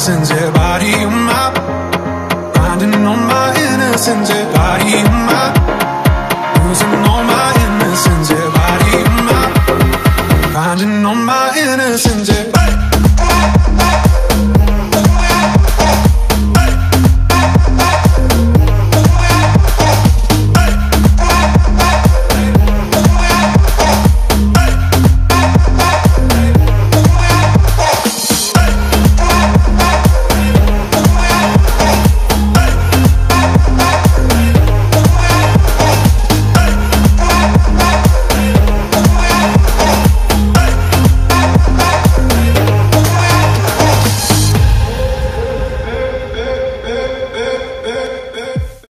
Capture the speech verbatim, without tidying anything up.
innocence, yeah, body of my, grinding on my innocence, yeah, body of my, losing all my innocence, yeah, body of my, grinding on my innocence, yeah.